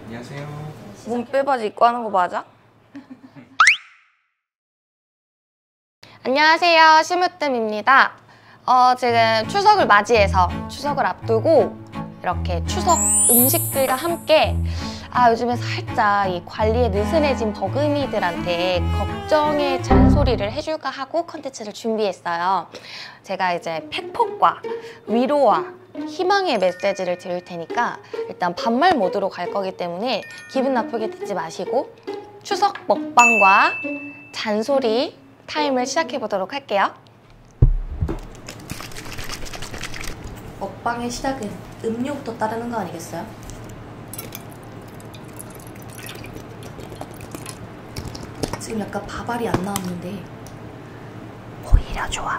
안녕하세요. 몸빼바지 입고 하는 거 맞아? 안녕하세요, 심으뜸입니다. 지금 추석을 맞이해서 추석을 앞두고 이렇게 추석 음식들과 함께 요즘에 살짝 이 관리에 느슨해진 버금이들한테 걱정의 잔소리를 해줄까 하고 컨텐츠를 준비했어요. 제가 이제 팩폭과 위로와 희망의 메시지를 드릴 테니까 일단 반말 모드로 갈 거기 때문에 기분 나쁘게 듣지 마시고 추석 먹방과 잔소리 타임을 시작해 보도록 할게요. 먹방의 시작은 음료부터 따르는 거 아니겠어요? 지금 약간 밥알이 안 나왔는데 오히려 좋아.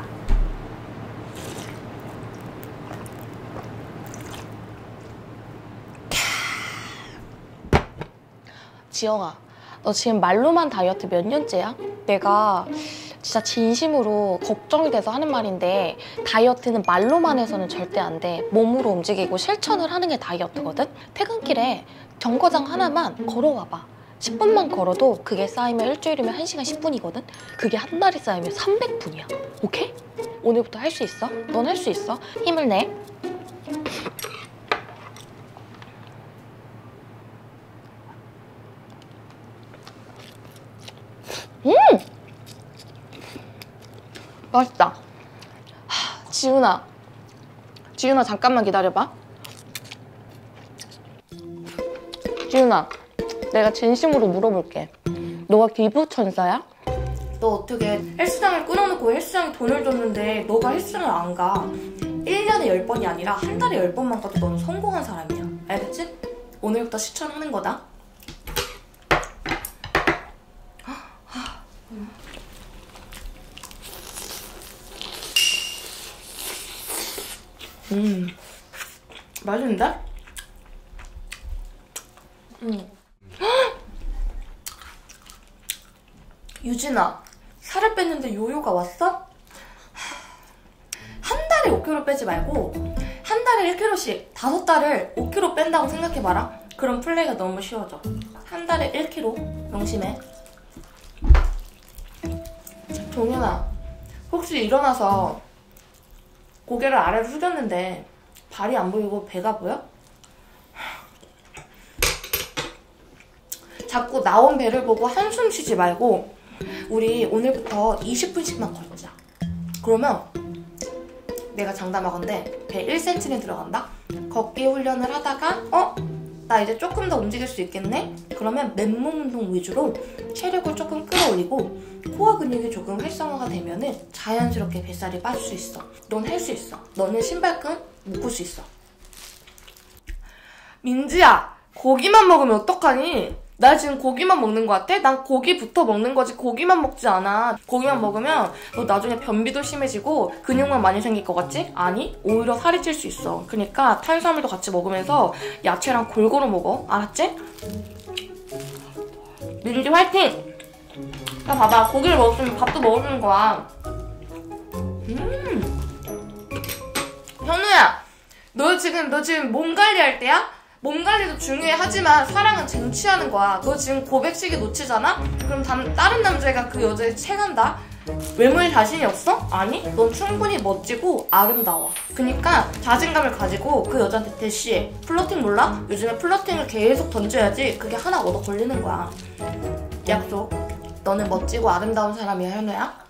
지영아, 너 지금 말로만 다이어트 몇 년째야? 내가 진짜 진심으로 걱정이 돼서 하는 말인데 다이어트는 말로만 해서는 절대 안 돼. 몸으로 움직이고 실천을 하는 게 다이어트거든? 퇴근길에 정거장 하나만 걸어와봐. 10분만 걸어도 그게 쌓이면 일주일이면 1시간 10분이거든? 그게 한 달이 쌓이면 300분이야. 오케이? 오늘부터 할 수 있어? 넌 할 수 있어. 힘을 내. 맛있다. 지윤아 잠깐만 기다려봐. 지윤아, 내가 진심으로 물어볼게. 너가 기부천사야? 너 어떻게 헬스장을 끊어놓고 헬스장에 돈을 줬는데 너가 헬스장을 안 가. 1년에 10번이 아니라 한 달에 10번만 가도 너는 성공한 사람이야. 알겠지? 오늘부터 실천하는 거다. 맛있는데? 유진아, 살을 뺐는데 요요가 왔어? 한 달에 5kg 빼지 말고 한 달에 1kg씩 5달을 5kg 뺀다고 생각해봐라. 그럼 플레이가 너무 쉬워져. 한 달에 1kg 명심해. 종현아, 혹시 일어나서 고개를 아래로 숙였는데 발이 안 보이고 배가 보여? 자꾸 나온 배를 보고 한숨 쉬지 말고 우리 오늘부터 20분씩만 걷자. 그러면 내가 장담하건대 배 1cm는 들어간다? 걷기 훈련을 하다가 나 이제 조금 더 움직일 수 있겠네? 그러면 맨몸 운동 위주로 체력을 조금 끌어올리고 코어 근육이 조금 활성화가 되면은 자연스럽게 뱃살이 빠질 수 있어. 넌 할 수 있어. 너는 신발끈 묶을 수 있어. 민지야, 고기만 먹으면 어떡하니? 나 지금 고기만 먹는 거 같아? 난 고기부터 먹는 거지 고기만 먹지 않아. 고기만 먹으면 너 나중에 변비도 심해지고 근육만 많이 생길 것 같지? 아니, 오히려 살이 찔 수 있어. 그러니까 탄수화물도 같이 먹으면서 야채랑 골고루 먹어. 알았지? 민지 화이팅! 야, 봐봐. 고기를 먹었으면 밥도 먹어주는 거야. 현우야, 너 지금 몸 관리할 때야? 몸 관리도 중요해 하지만 사랑은 쟁취하는 거야. 너 지금 고백 시기 놓치잖아? 그럼 다른 남자애가 그 여자에 채간다? 외모에 자신이 없어? 아니, 넌 충분히 멋지고 아름다워. 그니까 자신감을 가지고 그 여자한테 대시해. 플러팅 몰라? 요즘에 플러팅을 계속 던져야지 그게 하나 얻어 걸리는 거야. 약속. 너는 멋지고 아름다운 사람이야, 현우야.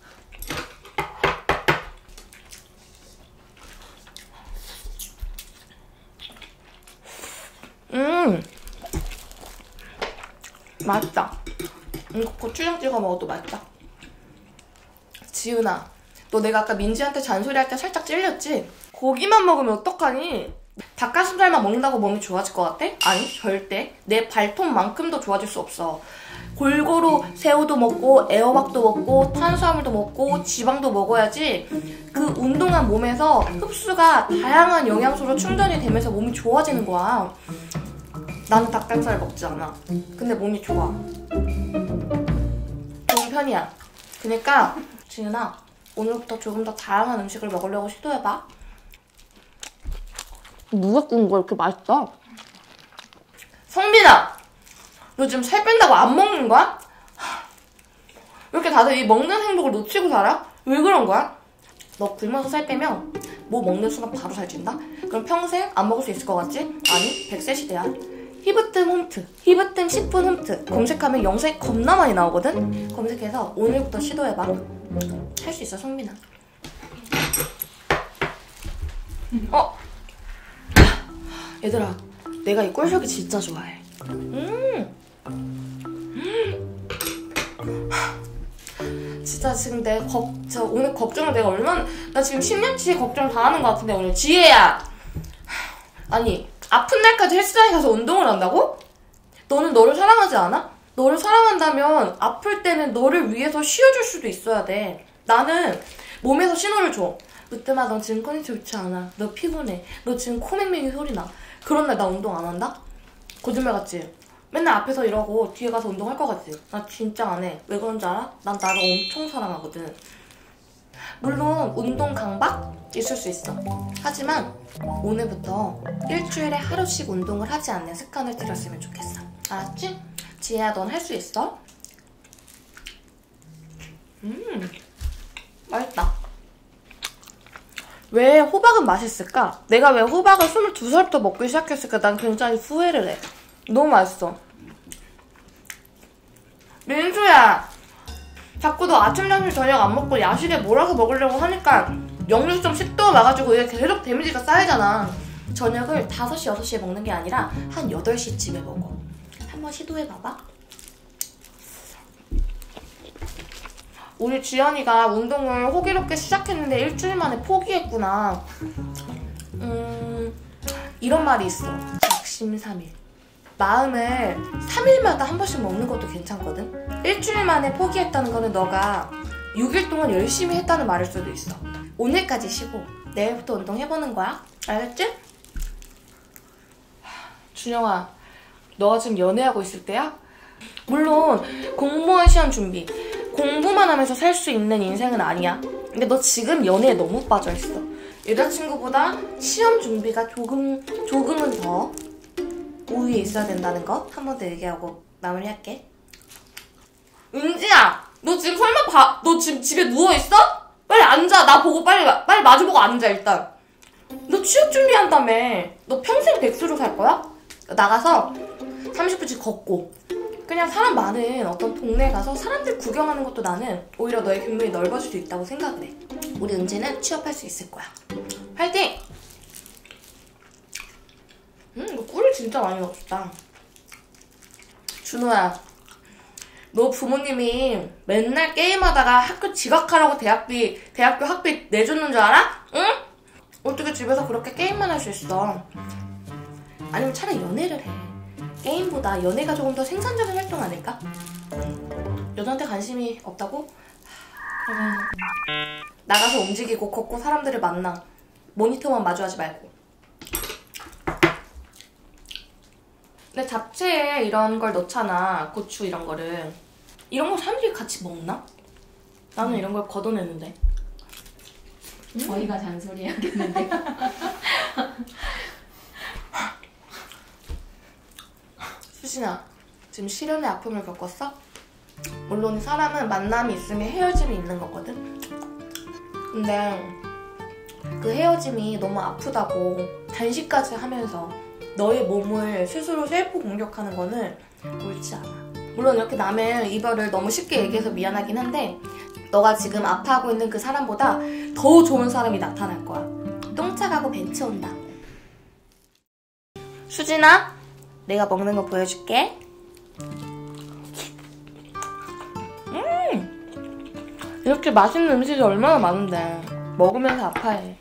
맛있다. 이거 고추장 찍어 먹어도 맛있다. 지은아, 너 내가 아까 민지한테 잔소리할 때 살짝 찔렸지? 고기만 먹으면 어떡하니? 닭가슴살만 먹는다고 몸이 좋아질 것 같아? 아니, 절대. 내 발톱만큼도 좋아질 수 없어. 골고루 새우도 먹고 애호박도 먹고 탄수화물도 먹고 지방도 먹어야지 그 운동한 몸에서 흡수가 다양한 영양소로 충전이 되면서 몸이 좋아지는 거야. 나는 닭가슴살 먹지 않아. 근데 몸이 좋아. 좋은 편이야. 그러니까 지은아, 오늘부터 조금 더 다양한 음식을 먹으려고 시도해봐. 누가 구운 거 이렇게 맛있어? 성민아! 너 지금 살 뺀다고 안 먹는 거야? 왜 이렇게 다들 이 먹는 행복을 놓치고 살아? 왜 그런 거야? 너 굶어서 살 빼면 뭐 먹는 순간 바로 살찐다? 그럼 평생 안 먹을 수 있을 것 같지? 아니, 100세 시대야. 히브뜸 홈트, 히브뜸 10분 홈트 검색하면 영상이 겁나 많이 나오거든? 검색해서 오늘부터 시도해봐. 할 수 있어, 성민아. 얘들아, 내가 이 꿀석이 진짜 좋아해. 진짜 지금 오늘 걱정을 내가 얼마나, 나 지금 10년치 걱정 다 하는 것 같은데, 오늘. 지혜야! 아니, 아픈 날까지 헬스장에 가서 운동을 한다고? 너는 너를 사랑하지 않아? 너를 사랑한다면 아플 때는 너를 위해서 쉬어줄 수도 있어야 돼. 나는 몸에서 신호를 줘. 으뜸아, 너 지금 컨디션 좋지 않아. 너 피곤해. 너 지금 코맹맹이 소리 나. 그런 날 나 운동 안 한다? 거짓말 같지? 맨날 앞에서 이러고 뒤에 가서 운동할 것 같지? 나 진짜 안 해. 왜 그런지 알아? 난 나를 엄청 사랑하거든. 물론 운동 강박? 있을 수 있어. 하지만 오늘부터 일주일에 하루씩 운동을 하지 않는 습관을 들였으면 좋겠어. 알았지? 지혜야, 넌 할 수 있어? 맛있다. 왜 호박은 맛있을까? 내가 왜 호박을 22살부터 먹기 시작했을까? 난 굉장히 후회를 해. 너무 맛있어. 민수야, 자꾸 너 아침, 점심, 저녁 안 먹고 야식에 몰아서 먹으려고 하니까 역류성 식도가 와가지고 이게 계속 데미지가 쌓이잖아. 저녁을 5시, 6시에 먹는 게 아니라 한 8시쯤에 먹어. 한번 시도해봐봐. 우리 지연이가 운동을 호기롭게 시작했는데 일주일 만에 포기했구나. 이런 말이 있어. 작심삼일. 마음을 3일마다 한 번씩 먹는 것도 괜찮거든? 일주일 만에 포기했다는 거는 너가 6일 동안 열심히 했다는 말일 수도 있어. 오늘까지 쉬고 내일부터 운동해보는 거야. 알겠지? 준영아, 너가 지금 연애하고 있을 때야? 물론 공무원 시험 준비, 공부만 하면서 살 수 있는 인생은 아니야. 근데 너 지금 연애에 너무 빠져있어. 여자친구보다 시험 준비가 조금은 더 우위에 있어야 된다는 거 한 번 더 얘기하고 마무리할게. 은지야, 너 지금 설마 너 지금 집에 누워있어? 빨리 앉아. 나 보고 빨리 마주보고 앉아. 일단 너 취업 준비한다며. 너 평생 백수로 살 거야? 나가서 30분씩 걷고 그냥 사람 많은 어떤 동네에 가서 사람들 구경하는 것도 나는 오히려 너의 견문이 넓어질 수 있다고 생각을 해. 우리 은지는 취업할 수 있을 거야. 화이팅! 이거 꿀을 진짜 많이 넣었다. 준호야, 너 부모님이 맨날 게임하다가 학교 지각하라고 대학교 학비 내줬는 줄 알아? 응? 어떻게 집에서 그렇게 게임만 할 수 있어? 아니면 차라리 연애를 해. 게임보다 연애가 조금 더 생산적인 활동 아닐까? 여자한테 관심이 없다고? 그러면 나가서 움직이고 걷고 사람들을 만나. 모니터만 마주하지 말고. 근데 잡채에 이런 걸 넣잖아. 고추 이런 거를. 이런 거 사람들이 같이 먹나? 나는 이런 걸 걷어내는데. 저희가 잔소리해야겠는데. 수진아, 지금 실연의 아픔을 겪었어? 물론 사람은 만남이 있으면 헤어짐이 있는 거거든? 근데 그 헤어짐이 너무 아프다고 단식까지 하면서 너의 몸을 스스로 셀프 공격하는 거는 옳지 않아. 물론 이렇게 남의 이별을 너무 쉽게 얘기해서 미안하긴 한데 너가 지금 아파하고 있는 그 사람보다 더 좋은 사람이 나타날 거야. 똥차 가고 벤츠 온다. 수진아, 내가 먹는 거 보여줄게. 이렇게 맛있는 음식이 얼마나 많은데 먹으면서 아파해.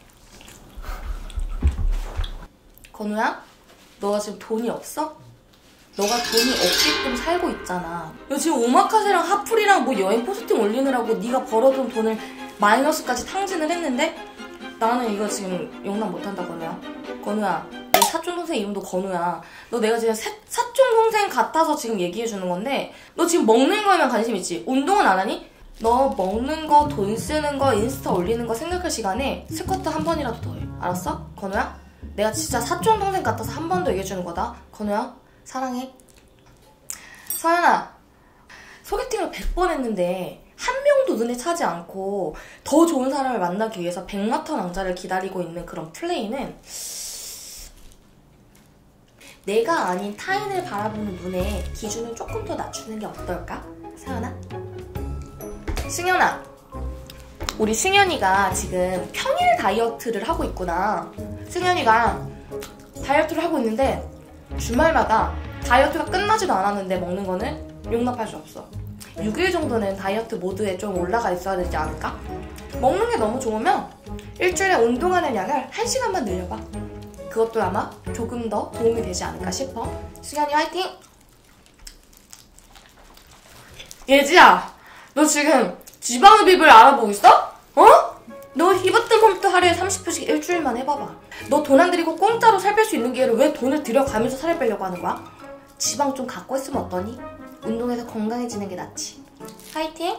건우야, 너가 지금 돈이 없어? 너가 돈이 없게끔 살고 있잖아. 너 지금 오마카세랑 핫플이랑 뭐 여행 포스팅 올리느라고 네가 벌어둔 돈을 마이너스까지 탕진을 했는데 나는 이거 지금 용납 못한다. 건우야, 내 사촌동생 이름도 건우야. 너 내가 지금 사촌동생 같아서 지금 얘기해주는 건데 너 지금 먹는 거에만 관심 있지? 운동은 안 하니? 너 먹는 거, 돈 쓰는 거, 인스타 올리는 거 생각할 시간에 스쿼트 한 번이라도 더 해. 알았어? 건우야? 내가 진짜 사촌동생 같아서 한 번 더 얘기해주는 거다. 건우야, 사랑해. 서연아, 소개팅을 100번 했는데 한 명도 눈에 차지 않고 더 좋은 사람을 만나기 위해서 백마탄 왕자를 기다리고 있는 그런 플레이는 내가 아닌 타인을 바라보는 눈에 기준을 조금 더 낮추는 게 어떨까? 서연아? 승연아, 우리 승연이가 지금 평일 다이어트를 하고 있구나. 승연이가 다이어트를 하고 있는데 주말마다 다이어트가 끝나지도 않았는데 먹는 거는 용납할 수 없어. 6일 정도는 다이어트 모드에 좀 올라가 있어야 되지 않을까? 먹는 게 너무 좋으면 일주일에 운동하는 양을 1시간만 늘려봐. 그것도 아마 조금 더 도움이 되지 않을까 싶어. 승연이 화이팅! 예지야, 너 지금 지방흡입을 알아보고 있어? 어? 너 히브트 홈트 하루에 30분씩 일주일만 해봐봐. 너 돈 안 들이고 공짜로 살 뺄 수 있는 기회를 왜 돈을 들여가면서 살을 빼려고 하는 거야? 지방 좀 갖고 있으면 어떠니? 운동해서 건강해지는 게 낫지. 화이팅!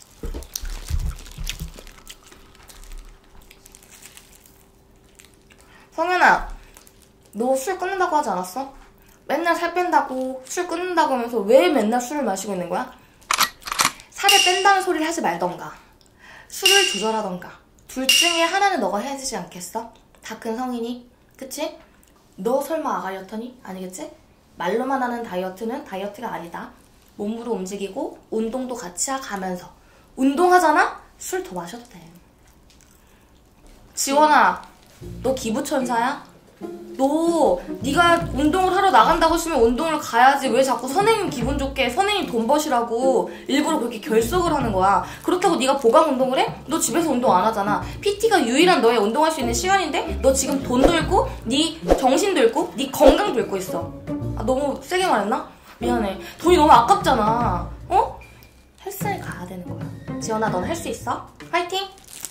성현아, 너 술 끊는다고 하지 않았어? 맨날 살 뺀다고 술 끊는다고 하면서 왜 맨날 술을 마시고 있는 거야? 살을 뺀다는 소리를 하지 말던가 술을 조절하던가 둘 중에 하나는 너가 해야 되지 않겠어? 다 큰 성인이, 그치? 너 설마 아가리였더니? 아니겠지? 말로만 하는 다이어트는 다이어트가 아니다. 몸으로 움직이고 운동도 같이 가면서 운동하잖아? 술 더 마셔도 돼. 지원아, 너 기부천사야? 너 네가 운동을 하러 나간다고 했으면 운동을 가야지. 왜 자꾸 선생님 기분 좋게 선생님 돈 버시라고 일부러 그렇게 결석을 하는 거야. 그렇다고 네가 보강 운동을 해? 너 집에서 운동 안 하잖아. PT가 유일한 너의 운동할 수 있는 시간인데 너 지금 돈도 잃고 네 정신도 잃고 네 건강도 잃고 있어. 아, 너무 세게 말했나? 미안해. 돈이 너무 아깝잖아. 어? 헬스에 가야 되는 거야. 지연아, 넌 할 수 있어? 화이팅!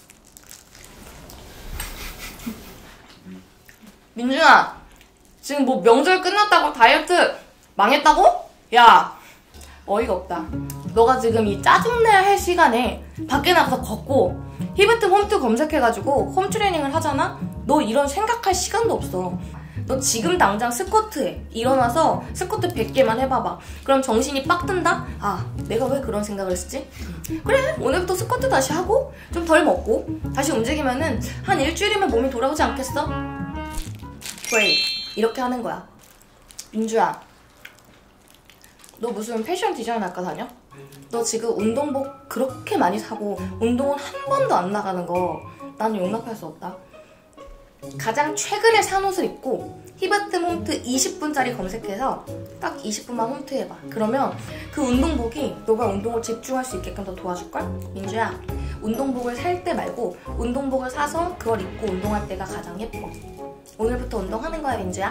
민준아, 지금 뭐 명절 끝났다고 다이어트 망했다고? 야, 어이가 없다. 너가 지금 이 짜증내야 할 시간에 밖에 나가서 걷고 히브트 홈트 검색해가지고 홈트레이닝을 하잖아? 너 이런 생각할 시간도 없어. 너 지금 당장 스쿼트 해. 일어나서 스쿼트 100개만 해봐봐. 그럼 정신이 빡 든다? 아, 내가 왜 그런 생각을 했지? 그래, 오늘부터 스쿼트 다시 하고 좀 덜 먹고 다시 움직이면은 한 일주일이면 몸이 돌아오지 않겠어? 그래, 이렇게 하는 거야. 민주야, 너 무슨 패션 디자인 학과 다녀? 너 지금 운동복 그렇게 많이 사고 운동은 한 번도 안 나가는 거 나는 용납할 수 없다. 가장 최근에 산 옷을 입고 히브트 홈트 20분짜리 검색해서 딱 20분만 홈트 해봐. 그러면 그 운동복이 너가 운동을 집중할 수 있게끔 더 도와줄걸? 민주야, 운동복을 살 때 말고 운동복을 사서 그걸 입고 운동할 때가 가장 예뻐. 오늘부터 운동하는 거야, 민주야.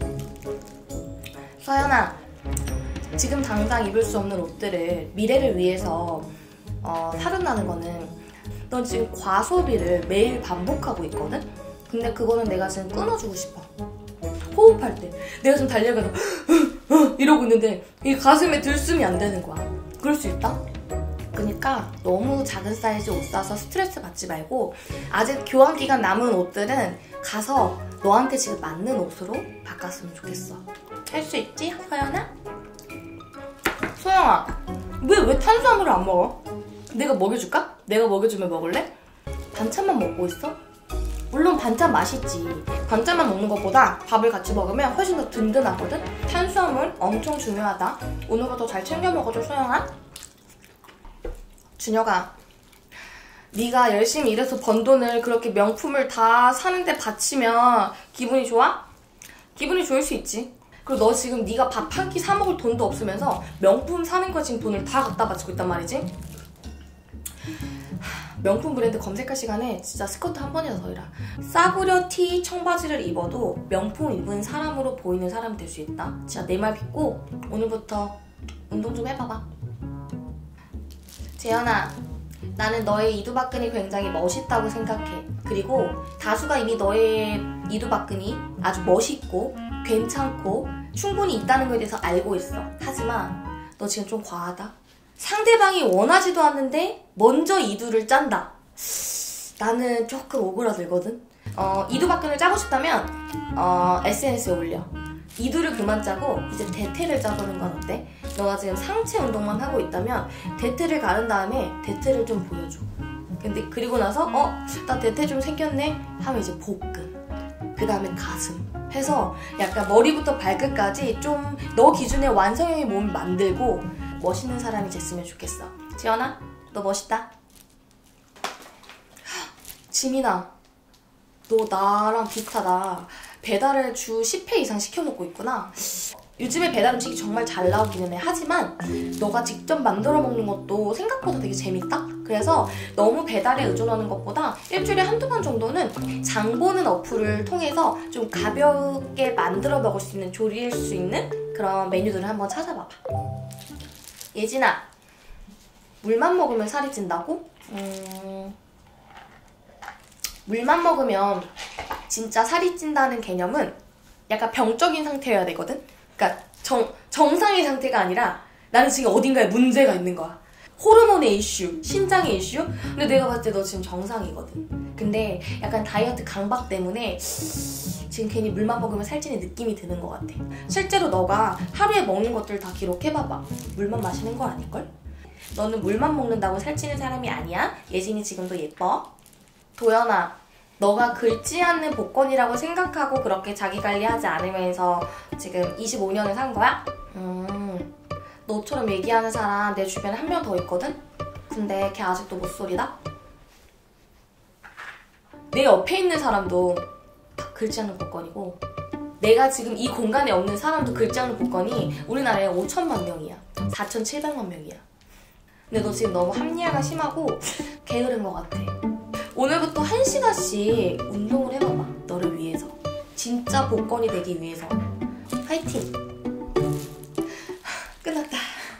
서연아, 지금 당장 입을 수 없는 옷들을 미래를 위해서 사둔다는 거는 넌 지금 과소비를 매일 반복하고 있거든? 근데 그거는 내가 지금 끊어주고 싶어. 호흡할 때 내가 지금 달려가서 이러고 있는데 이 가슴에 들숨이 안 되는 거야. 그럴 수 있다? 그러니까 너무 작은 사이즈 옷 사서 스트레스 받지 말고 아직 교환 기간 남은 옷들은 가서 너한테 지금 맞는 옷으로 바꿨으면 좋겠어. 할 수 있지, 서연아? 소영아, 왜 탄수화물을 안 먹어? 내가 먹여줄까? 내가 먹여주면 먹을래? 반찬만 먹고 있어? 물론 반찬 맛있지. 반찬만 먹는 것보다 밥을 같이 먹으면 훨씬 더 든든하거든? 탄수화물 엄청 중요하다. 오늘부터 잘 챙겨 먹어줘, 소영아. 준혁아, 네가 열심히 일해서 번 돈을 그렇게 명품을 다 사는데 바치면 기분이 좋아? 기분이 좋을 수 있지. 그리고 너 지금 네가 밥 한 끼 사 먹을 돈도 없으면서 명품 사는 거 지금 돈을 다 갖다 바치고 있단 말이지? 명품 브랜드 검색할 시간에 진짜 스커트 한 번이라도 더 해라. 싸구려 티 청바지를 입어도 명품 입은 사람으로 보이는 사람이 될 수 있다. 진짜 내 말 믿고 오늘부터 운동 좀 해봐봐. 재현아, 나는 너의 이두박근이 굉장히 멋있다고 생각해. 그리고 다수가 이미 너의 이두박근이 아주 멋있고 괜찮고 충분히 있다는 거에 대해서 알고 있어. 하지만 너 지금 좀 과하다. 상대방이 원하지도 않는데 먼저 이두를 짠다. 나는 조금 오그라들거든. 이두박근을 짜고 싶다면 SNS에 올려. 이두를 그만 짜고 이제 대퇴를 짜보는 건 어때? 너가 지금 상체 운동만 하고 있다면 대퇴를 가른 다음에 대퇴를 좀 보여줘. 근데 그리고 나서 나 대퇴 좀 생겼네 하면 이제 복근, 그 다음에 가슴 해서 약간 머리부터 발끝까지 좀 너 기준의 완성형의 몸을 만들고 멋있는 사람이 됐으면 좋겠어. 지연아, 너 멋있다. 지민아, 너 나랑 비슷하다. 배달을 주 10회 이상 시켜 먹고 있구나. 요즘에 배달 음식이 정말 잘 나오기는 해. 하지만 너가 직접 만들어 먹는 것도 생각보다 되게 재밌다? 그래서 너무 배달에 의존하는 것보다 일주일에 한두 번 정도는 장 보는 어플을 통해서 좀 가볍게 만들어 먹을 수 있는, 조리할 수 있는 그런 메뉴들을 한번 찾아봐봐. 예진아, 물만 먹으면 살이 찐다고? 물만 먹으면 진짜 살이 찐다는 개념은 약간 병적인 상태여야 되거든? 그러니까 정상의 상태가 아니라 나는 지금 어딘가에 문제가 있는 거야. 호르몬의 이슈, 신장의 이슈? 근데 내가 봤을 때 너 지금 정상이거든. 근데 약간 다이어트 강박 때문에 지금 괜히 물만 먹으면 살찌는 느낌이 드는 것 같아. 실제로 너가 하루에 먹는 것들 다 기록해봐봐. 물만 마시는 거 아닐걸? 너는 물만 먹는다고 살찌는 사람이 아니야. 예진이 지금도 예뻐. 도연아, 너가 긁지 않는 복권이라고 생각하고 그렇게 자기관리하지 않으면서 지금 25년을 산 거야? 너처럼 얘기하는 사람 내 주변에 한 명 더 있거든? 근데 걔 아직도 못소리다? 내 옆에 있는 사람도 다 긁지 않는 복권이고, 내가 지금 이 공간에 없는 사람도 긁지 않는 복권이 우리나라에 5천만 명이야. 4,700만 명이야. 근데 너 지금 너무 합리화가 심하고 게으른 것 같아. 오늘부터 1시간씩 운동을 해봐봐. 너를 위해서. 진짜 복권이 되기 위해서. 화이팅! 끝났다.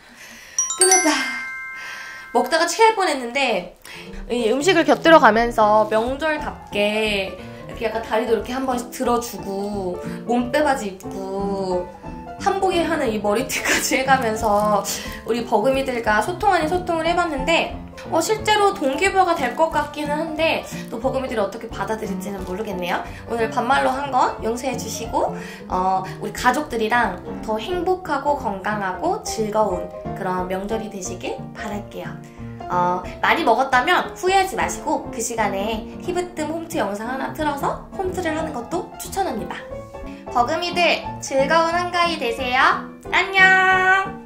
먹다가 체할 뻔했는데 이 음식을 곁들여 가면서 명절답게 이렇게 약간 다리도 이렇게 한 번씩 들어주고 몸빼바지 입고 한복에 하는 이 머리띠까지 해가면서 우리 버금이들과 소통 아닌 소통을 해봤는데 실제로 동기부여가 될 것 같기는 한데 또 버금이들이 어떻게 받아들일지는 모르겠네요. 오늘 반말로 한 거 용서해주시고 우리 가족들이랑 더 행복하고 건강하고 즐거운 그런 명절이 되시길 바랄게요. 많이 먹었다면 후회하지 마시고 그 시간에 히브뜸 홈트 영상 하나 틀어서 홈트를 하는 것도 추천합니다. 버금이들 즐거운 한가위 되세요. 안녕!